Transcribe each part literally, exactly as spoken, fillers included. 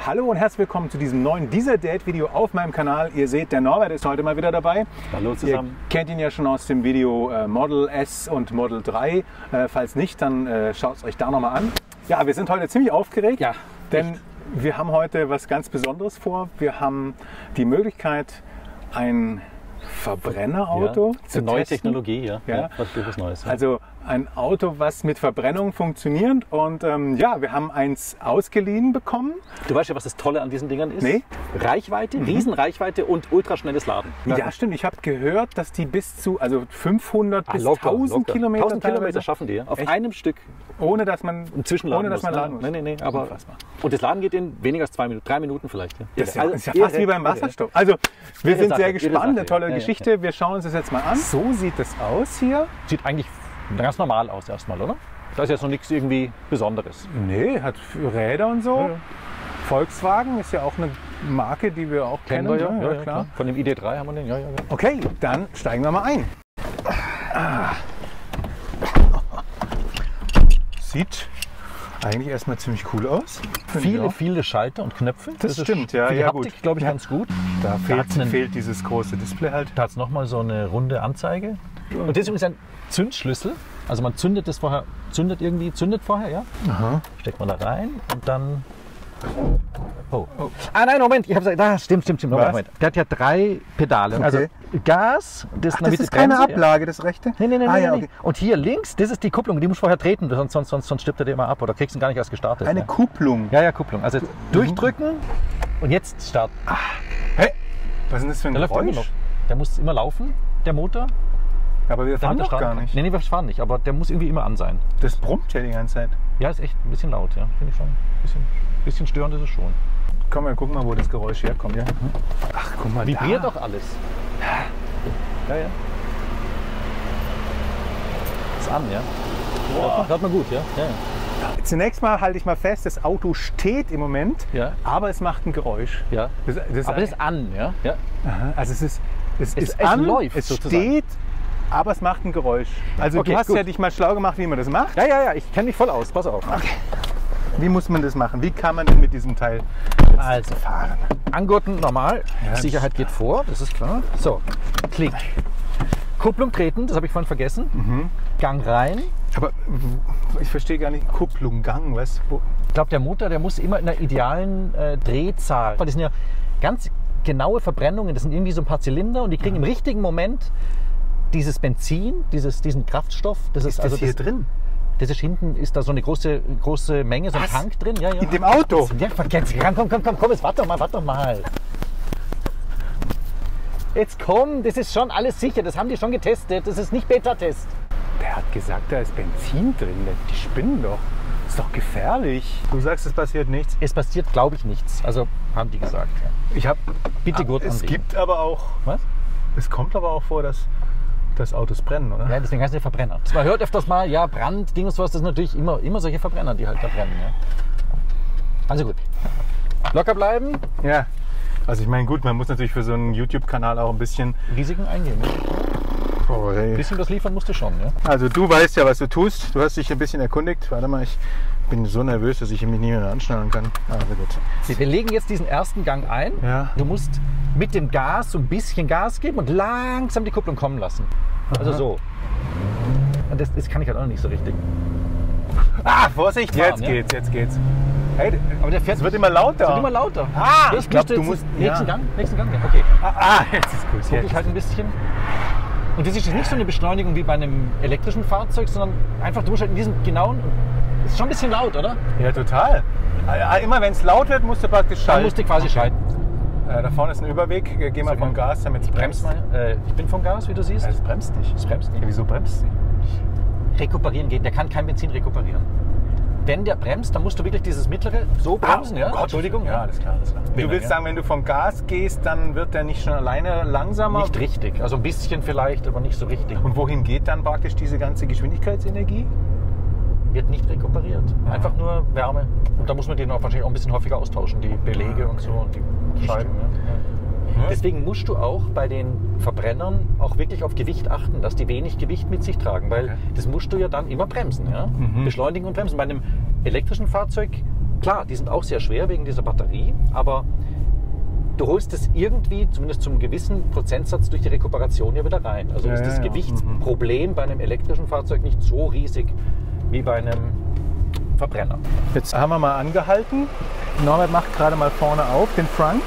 Hallo und herzlich willkommen zu diesem neuen Diesel-Date-Video auf meinem Kanal. Ihr seht, der Norbert ist heute mal wieder dabei. Hallo zusammen. Ihr kennt ihn ja schon aus dem Video äh, Model S und Model drei. Äh, falls nicht, dann äh, schaut es euch da nochmal an. Ja, wir sind heute ziemlich aufgeregt, Ja, denn echt. wir haben heute was ganz Besonderes vor. Wir haben die Möglichkeit, ein Verbrennerauto ja, zu neue testen. Technologie, ja. Ja. ja was was Neues. Ja. Also ein Auto, was mit Verbrennung funktioniert. Und ähm, ja, wir haben eins ausgeliehen bekommen. Du weißt ja, was das Tolle an diesen Dingern ist? Nee. Reichweite, Mhm. Riesenreichweite und ultraschnelles Laden. Ja, stimmt. Ich habe gehört, dass die bis zu also fünfhundert Ah, bis locker, tausend locker. Kilometer, tausend Kilometer teilweise, schaffen die, ja. Auf Echt? einem Stück. ohne dass man Im Zwischenladen ohne dass man muss. laden muss. Nein, nein, nein, aber Unfassbar. und das Laden geht in weniger als zwei Minuten, drei Minuten vielleicht. Ja. Das ist ja, Also, ist ja irre, fast wie beim irre. Wasserstoff. Also wir Irre sind Sache, sehr irre gespannt. Sache, Eine tolle ja, ja, Geschichte. Wir schauen uns das jetzt mal an. So sieht es aus hier. Sieht eigentlich ganz normal aus erstmal, oder? Da ist jetzt noch nichts irgendwie Besonderes. Nee, hat Räder und so. Ja, ja. Volkswagen ist ja auch eine Marke, die wir auch kennen. Kennen wir ja, ne? ja, ja, klar. Von dem I D drei haben wir den, ja, ja, ja. Okay, dann steigen wir mal ein. Ah. Sieht eigentlich erstmal ziemlich cool aus. Finde ich Viele, auch. viele Schalter und Knöpfe. Das ist stimmt, ja, für die ja, Haptik, gut. glaube ich, Ja. ganz gut. Da fehlt, hat's einen- fehlt dieses große Display halt. Da hat es nochmal so eine runde Anzeige. Und das ist übrigens ein Zündschlüssel. Also man zündet das vorher, zündet irgendwie, zündet vorher, ja? Aha. Steckt man da rein und dann. Oh. Ah nein, Moment, ich habe da stimmt, stimmt, stimmt. Moment, Was? Moment. Der hat ja drei Pedale. Okay. Also Gas, das, Ach, das ist keine Ablage, das rechte? Nee, nee, nee, ah, nee, ja, nee. okay. Und hier links, das ist die Kupplung, die muss vorher treten, sonst, sonst, sonst, sonst stirbt er dir immer ab oder kriegst ihn gar nicht erst gestartet. Eine ja. Kupplung. ja, ja, Kupplung. Also durchdrücken und jetzt starten. Hey, was ist denn das für ein Der läuft immer Geräusch? noch. Der muss immer laufen, der Motor. Aber wir fahren damit er doch starten gar kann. nicht. Nee, nee, wir fahren nicht, aber der muss irgendwie immer an sein. Das brummt ja die ganze Zeit. Ja, ist echt ein bisschen laut, ja. Finde ich schon. Ein bisschen, bisschen störend ist es schon. Komm, wir gucken mal, wo das Geräusch herkommt. Ja? Ach, guck mal, Vibriert da. doch alles. Ja, ja. Ist an, ja. Wow. Hört man gut, ja? Ja, ja. Zunächst mal halte ich mal fest, das Auto steht im Moment, Ja. aber es macht ein Geräusch. ja. Das, das Aber das ist an, ja? Ja. Aha, also es ist, es Es- ist es an, läuft es sozusagen. steht, aber es macht ein Geräusch. Also Okay, du hast gut. ja dich mal schlau gemacht, wie man das macht. Ja, ja, ja, ich kenne mich voll aus. Pass auf. Wie muss man das machen? Wie kann man denn mit diesem Teil jetzt Also. fahren? Angurten normal. Ja. Sicherheit geht vor, das ist klar. So, Klick. Kupplung treten, das habe ich vorhin vergessen. Mhm. Gang rein. Aber w- ich verstehe gar nicht, Kupplung, Gang, was? Wo? Ich glaube, der Motor, der muss immer in einer idealen äh, Drehzahl. Weil das sind ja ganz genaue Verbrennungen. Das sind irgendwie so ein paar Zylinder und die kriegen im richtigen Moment dieses Benzin, dieses, diesen Kraftstoff. Das ist, Ist das also hier das, drin? Das ist hinten, ist da so eine große, große Menge, so ein Was? Tank drin. Ja, ja. In dem Auto? Ja, vergesst, komm, komm, komm, komm, komm, jetzt warte doch mal, warte doch mal. Jetzt komm, das ist schon alles sicher, das haben die schon getestet, das ist nicht Beta-Test. Der hat gesagt, da ist Benzin drin. Die spinnen doch. Ist doch gefährlich. Du sagst, es passiert nichts. Es passiert, glaube ich, nichts. Also haben die gesagt. Ja. Ich habe. Bitte gut Es anlegen. gibt aber auch. Was? Es kommt aber auch vor, dass, dass Autos brennen, oder? Ja, deswegen heißt es Verbrenner. Man hört öfters mal, ja, Brand, Ding und sowas, das sind natürlich immer, immer solche Verbrenner, die halt da brennen. Ja. Also gut. Locker bleiben, Ja. Also ich meine, gut, man muss natürlich für so einen YouTube-Kanal auch ein bisschen. Risiken eingehen. Ne? Oh, Ein bisschen was liefern musst du schon. Ja. Also du weißt ja, was du tust. Du hast dich ein bisschen erkundigt. Warte mal, ich bin so nervös, dass ich mich nicht mehr anschnallen kann. Also gut. Wir legen jetzt diesen ersten Gang ein. Ja. Du musst mit dem Gas so ein bisschen Gas geben und langsam die Kupplung kommen lassen. Also Aha. so. Und das, das kann ich halt auch noch nicht so richtig. Ah, Vorsicht! Fahren, Jetzt ja? geht's, jetzt geht's. Hey, Aber der fährt es wird immer lauter. Es wird immer lauter. Ah, Das ich glaub, müsste du jetzt- musst- Nächsten ja. Gang? Nächsten Gang? Ja. Okay. Ah, ah, jetzt ist gut. Gucke Jetzt. ich halt ein bisschen. Und das ist jetzt nicht so eine Beschleunigung wie bei einem elektrischen Fahrzeug, sondern einfach, du musst halt in diesem genauen. Ist schon ein bisschen laut, oder? Ja, total. Ah, Immer wenn es laut wird, musst du praktisch Dann schalten. musst du quasi schalten. Äh, da vorne ist ein Überweg. Geh mal Sag vom mal. Gas, damit es bremst. Bremst mal. Äh, ich bin vom Gas, wie du siehst. Es bremst nicht. Es bremst nicht. Ja, wieso bremst sie? Rekuperieren geht. Der kann kein Benzin rekuperieren. Wenn der bremst, dann musst du wirklich dieses mittlere so bremsen, Ah, ja? oh Gott. Entschuldigung. Ja, alles klar, alles klar. Bin Du willst ja. sagen, wenn du vom Gas gehst, dann wird der nicht schon alleine langsamer? Nicht richtig. Also ein bisschen vielleicht, aber nicht so richtig. Und wohin geht dann praktisch diese ganze Geschwindigkeitsenergie? Wird nicht rekuperiert. Einfach nur Wärme. Und da muss man den auch wahrscheinlich auch ein bisschen häufiger austauschen, die Belege und so und die Scheiben. Ja. Ja. Deswegen musst du auch bei den Verbrennern auch wirklich auf Gewicht achten, dass die wenig Gewicht mit sich tragen, weil Okay. das musst du ja dann immer bremsen. Ja? Mhm. Beschleunigen und bremsen. Bei einem elektrischen Fahrzeug klar, die sind auch sehr schwer wegen dieser Batterie, aber du holst es irgendwie, zumindest zum gewissen Prozentsatz, durch die Rekuperation ja wieder rein. Also Ja, ist ja, das ja. Gewichtsproblem bei einem elektrischen Fahrzeug nicht so riesig wie bei einem Verbrenner. Jetzt haben wir mal angehalten. Norbert macht gerade mal vorne auf, den Frank.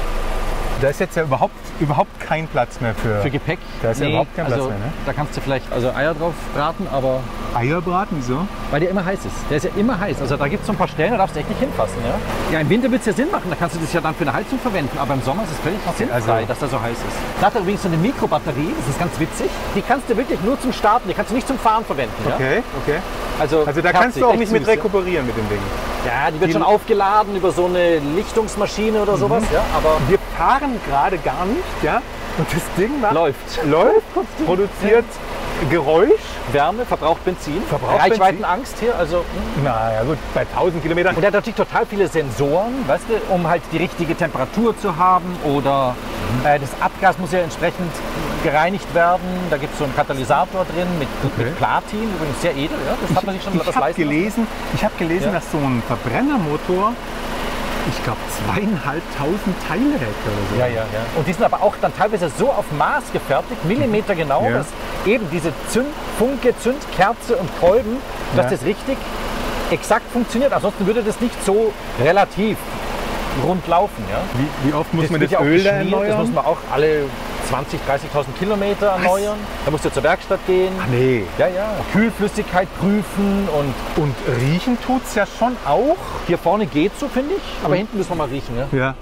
Da ist jetzt ja überhaupt, überhaupt kein Platz mehr für, Für Gepäck? Da ist ja überhaupt kein Platz also, mehr, ne? Da kannst du vielleicht also Eier drauf braten, aber Eierbraten, so? weil der immer heiß ist. Der ist ja immer heiß. Also da gibt es so ein paar Stellen, da darfst du echt nicht hinfassen. Ja, ja im Winter wird es ja Sinn machen, da kannst du das ja dann für eine Heizung verwenden. Aber im Sommer ist es völlig sinnfrei, also- dass der so heiß ist. Da hat er übrigens so eine Mikrobatterie, das ist ganz witzig. Die kannst du wirklich nur zum Starten, die kannst du nicht zum Fahren verwenden. Ja? Okay, okay. Also, Also da herzlich, kannst du auch echt nicht mit süß, rekuperieren mit dem Ding. Ja, ja die wird Die- schon aufgeladen über so eine Lichtungsmaschine oder sowas. Ja, aber Wir fahren gerade gar nicht, ja? Und das Ding macht, läuft. läuft, produziert Geräusch. Wärme, verbraucht Benzin. Verbraucht Reichweitenangst hier, also... hm. Na ja gut, bei tausend Kilometern. Und er hat natürlich total viele Sensoren, weißt du, um halt die richtige Temperatur zu haben oder äh, das Abgas muss ja entsprechend gereinigt werden. Da gibt es so einen Katalysator drin mit, Okay. mit Platin, übrigens sehr edel. Ja? Das hat man sich schon Ich was habe leisten lassen. gelesen, ich hab gelesen Ja. dass so ein Verbrennermotor, ich glaube, zweieinhalbtausend Teile hält oder so. Ja, ja, ja. Und die sind aber auch dann teilweise so auf Maß gefertigt, Millimeter genau, Ja. dass eben diese Zündfunke, Zündkerze und Kolben, dass Ja. das richtig exakt funktioniert. Ansonsten würde das nicht so relativ rund laufen. Ja? Wie, wie oft muss man wird das ja auch Öl da geschmiert, das muss erneuern? man auch alle zwanzigtausend, dreißigtausend Kilometer erneuern. Da musst du zur Werkstatt gehen. Ach nee. Ja, ja. Kühlflüssigkeit prüfen und Und riechen tut es ja schon auch. hier vorne geht so, finde ich. Aber Und- hinten müssen wir mal riechen. Ja? Ja.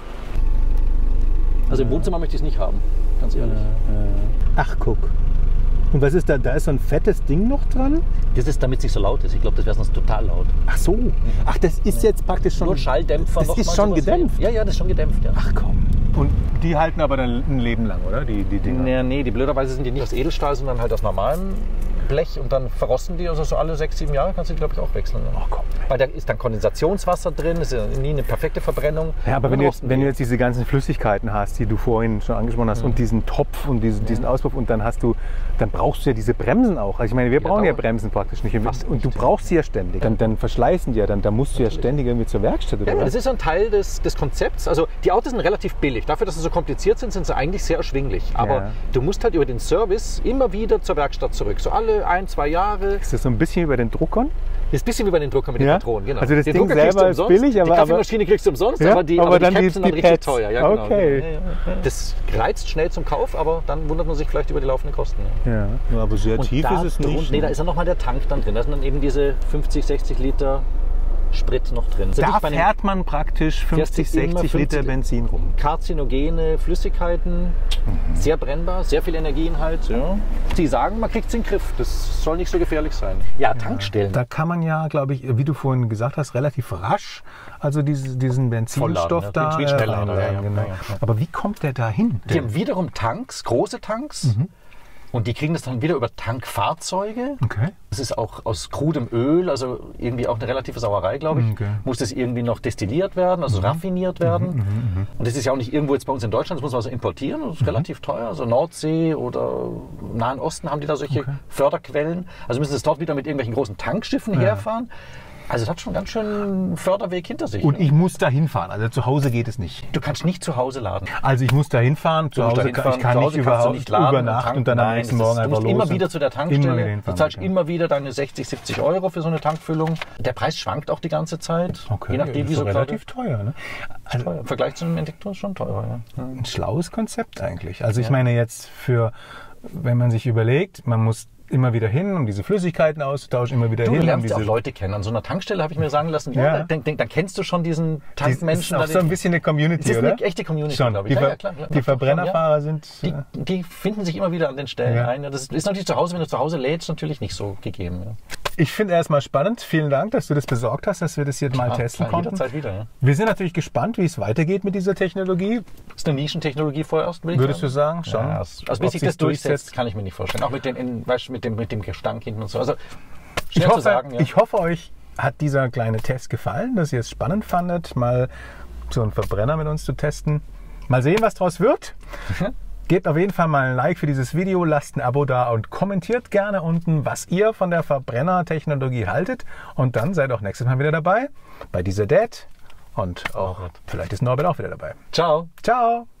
Also im Wohnzimmer möchte ich es nicht haben, ganz ehrlich. Ach, guck. Und was ist da? Da ist so ein fettes Ding noch dran? Das ist, damit es nicht so laut ist. Ich glaube, das wäre sonst total laut. Ach so. Ach, das ist jetzt praktisch schon... Nur Schalldämpfer. Das noch ist mal schon sowas gedämpft? wie- Ja, ja, das ist schon gedämpft. Ja. Ach komm. Und die halten aber dann ein Leben lang, oder? Die, die Dinger. Nee, nee, die blöderweise sind die nicht aus Edelstahl, sondern halt aus normalem Blech und dann verrosten die. Also so alle sechs, sieben Jahre kannst du die, glaube ich, auch wechseln. Ne? Ach komm. Weil da ist dann Kondensationswasser drin, ist ja nie eine perfekte Verbrennung. Ja, aber Und wenn dann du, jetzt, rosten wenn die. du jetzt diese ganzen Flüssigkeiten hast, die du vorhin schon angesprochen hast, und diesen Topf und diesen, diesen Auspuff, und dann hast du, dann brauchst du ja diese Bremsen auch. Also ich meine, wir brauchen ja dauernd. Bremsen praktisch nicht. Und, Fast und du nicht, ja. brauchst sie ja ständig. Dann, dann verschleißen die ja, dann, dann musst du ja ständig irgendwie zur Werkstatt oder Ja, was? das ist ein Teil des, des Konzepts. Also die Autos sind relativ billig. Dafür, dass sie so kompliziert sind, sind sie eigentlich sehr erschwinglich. Aber Ja. du musst halt über den Service immer wieder zur Werkstatt zurück. So alle ein, zwei Jahre. Ist das so ein bisschen wie bei den Druckern? Das ist ein bisschen wie bei den Druckern mit Ja? den Patronen, genau. Also das den Ding Drucker kriegst selber du ist umsonst, billig, aber- die Kaffeemaschine kriegst du umsonst, Ja, aber die, aber aber die dann die- Caps sind dann die richtig Pads. teuer. Ja, genau. Okay. Ja, ja, ja. Das reizt schnell zum Kauf, aber dann wundert man sich vielleicht über die laufenden Kosten. Ja. Ja, aber sehr Und da drun- Nee, da ist ja nochmal der Tank dann drin. Da sind dann eben diese fünfzig, sechzig Liter Sprit noch drin. Also Da nicht bei den fährt man praktisch fünfzig, fährst du immer sechzig Liter fünfzig Benzin rum. karzinogene Flüssigkeiten, sehr brennbar, sehr viel Energieinhalt. Ja. Die sagen, man kriegt es in den Griff. Das soll nicht so gefährlich sein. Ja, Tankstellen. Da kann man ja, glaube ich, wie du vorhin gesagt hast, relativ rasch, also diese, diesen Benzinstoff Vollladen, ja. da Viel schneller, reinladen, ja, ja, genau. ja, ja. Aber wie kommt der da hin? Die haben wiederum Tanks, große Tanks. Und die kriegen das dann wieder über Tankfahrzeuge. Okay. Das ist auch aus krudem Öl, also irgendwie auch eine relative Sauerei, glaube ich. Okay. Muss das irgendwie noch destilliert werden, also raffiniert werden. Und das ist ja auch nicht irgendwo jetzt bei uns in Deutschland, das muss man also importieren. Das ist relativ teuer. Also Nordsee oder Nahen Osten haben die da solche Förderquellen. Also müssen das dort wieder mit irgendwelchen großen Tankschiffen herfahren. Also das hat schon ganz schön einen Förderweg hinter sich. Und ne? ich muss da hinfahren, also zu Hause geht es nicht. Du kannst nicht zu Hause laden. Also ich muss da hinfahren, zu Du musst Hause, da kann, hinfahren, ich kann zu nicht Hause kannst du überhaupt nicht laden über und Nacht tanken. und dann am Nein, nächsten das Morgen ist, du einfach musst los. immer und wieder zu der Tankstelle. Immer wieder Du hinfahren. zahlst okay. immer wieder deine sechzig, siebzig Euro für so eine Tankfüllung. Der Preis schwankt auch die ganze Zeit. Okay, Je nachdem, das wie ist so relativ teuer. Ne? Also teuer. Im Vergleich zu einem Elektroauto ist schon teurer. Ja. ein schlaues Konzept eigentlich. Also ich meine jetzt für, wenn man sich überlegt, man muss immer wieder hin, um diese Flüssigkeiten auszutauschen, immer wieder Du hin. um lernst ja diese, auch Leute kennen. An so einer Tankstelle habe ich mir sagen lassen, ja, Ja. da, denk, denk, dann kennst du schon diesen die, Tankmenschen. ist auch da, so ein bisschen eine Community, das ist oder? eine echte Community, Schon. glaube Die, ich. Ver Ja, ja, klar, klar. die Verbrennerfahrer sind... Die, äh, die finden sich immer wieder an den Stellen Ja. ein. Ja, das ist, ist natürlich zu Hause, wenn du zu Hause lädst, natürlich nicht so gegeben. Ja. Ich finde erstmal spannend. Vielen Dank, dass du das besorgt hast, dass wir das jetzt mal Ja, testen klar, konnten. jederzeit wieder. Ja. Wir sind natürlich gespannt, wie es weitergeht mit dieser Technologie. Ist eine Nischentechnologie vorerst, will ich Würdest du sagen? Schon. Ja, also Ob bis sich sich's das durchsetzt, kann ich mir nicht vorstellen. Auch mit, den, in, weißt, du, mit, dem, mit dem Gestank hinten und so. Also Ich schwer hoffe, zu sagen. Ja. ich hoffe, euch hat dieser kleine Test gefallen, dass ihr es spannend fandet, mal so einen Verbrenner mit uns zu testen. Mal sehen, was draus wird. Gebt auf jeden Fall mal ein Like für dieses Video, lasst ein Abo da und kommentiert gerne unten, was ihr von der Verbrennertechnologie haltet. Und dann seid auch nächstes Mal wieder dabei bei dieser Dad Und auch Oh Gott. vielleicht ist Norbert auch wieder dabei. Ciao. Ciao!